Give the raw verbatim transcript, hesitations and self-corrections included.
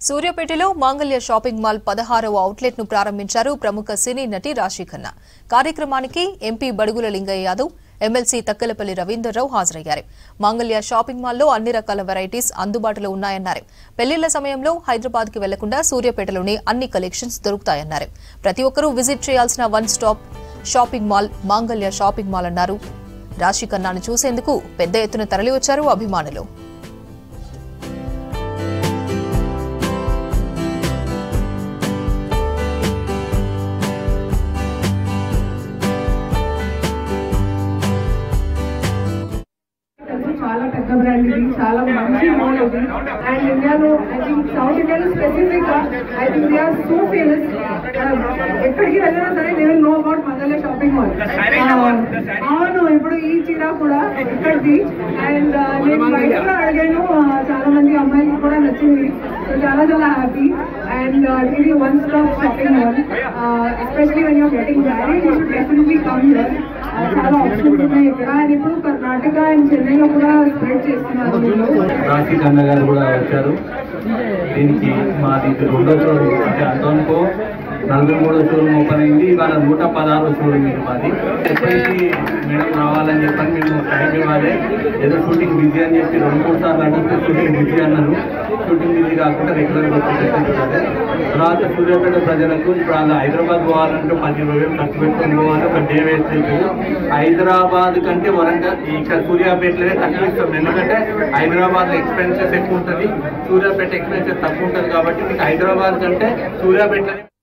సూర్యాపేటలో మాంగళ్య shopping mall పదహారవ అవుట్లెట్ ను ప్రారంభించారు ప్రముఖ సినీ నటి రాశి ఖన్నా. కార్యక్రమానికి ఎంపీ బడుగుల లింగయ్య యాదవ్, ఎమ్మెల్సీ తక్కలపల్లి రవీందర్రావు హాజరయ్యారు. మాంగళ్య షాపింగ్ మాల్లో అన్ని రకాల వెరైటీస్ అందుబాటులో ఉన్నాయన్నారు. పెళ్లిళ్ల సమయంలో హైదరాబాద్ కి వెళ్లకుండా సూర్యాపేటలోనే అన్ని కలెక్షన్స్ దొరుకుతాయన్నారు. ప్రతి ఒక్కరూ విజిట్ చేయాల్సిన one stop shopping mall Mangalya shopping mall అన్నారు. రాశి ఖన్నాను చూసేందుకు పెద్ద ఎత్తున తరలివచ్చారు అభిమానులు. చాలా పెద్ద బ్రాండ్ ఇది, చాలా మంచి మాల్ ఇది. అండ్ ఇండియాలో ఐ థింక్ సౌత్ ఇండియాలో స్పెసిఫిక్ గా I think they are so famous. ఎక్కడికి వెళ్ళినా సరే they will know about Mangalya shopping mall. అవును, ఇప్పుడు ఈ చీర కూడా ఇక్కడిది. అండ్ నేను బయట కూడా అడిగాను, చాలా మంది అమ్మాయిలకు కూడా నచ్చింది. సో చాలా చాలా హ్యాపీ. అండ్ ఇది one stop shopping mall. Especially when you're getting married you should definitely come here. చాలా ఆప్షన్స్ ఉన్నాయి ఇక్కడ. అండ్ ఇప్పుడు కర్ణాటక అండ్ చెన్నైలో కూడా స్ప్రెడ్ చేస్తున్నారు. రాశి ఖన్నా గారు కూడా వచ్చారు. దీనికి మాది రెండో షోరూమ్, అంటే అంతవరకు నలభై మూడో షోరూమ్ ఓపెన్ అయింది. ఇవాళ నూట పదహారో షోరూమ్ ఇది మాది. ఎప్పటికీ మేడం రావాలని చెప్పని మేము టైం ఇవ్వాలి. ఏదో షూటింగ్ బిజీ అని చెప్పి రెండు మూడు సార్లు అడిగితే షూటింగ్ బిజీ అన్నారు. షూటింగ్ బిజీ కాకుండా రెగ్యులర్గా వచ్చేటట్టు. తర్వాత సూర్యాపేట ప్రజలకు ఇప్పుడు అలా హైదరాబాద్ పోవాలంటే పది ఇరవై వేలు ఖర్చు పెట్టుకొని పోవాలి. ఒక డే వేస్ట్ అయిపోయి హైదరాబాద్ కంటే వరంగల్ ఇక్కడ సూర్యాపేటలోనే తక్కువ ఇస్తాం. ఎందుకంటే హైదరాబాద్లో ఎక్స్పెన్సెస్ ఎక్కువ ఉంటుంది, సూర్యాపేట ఎక్స్పెన్సెస్ తక్కువ ఉంటుంది. కాబట్టి మీకు హైదరాబాద్ కంటే సూర్యాపేటలోనే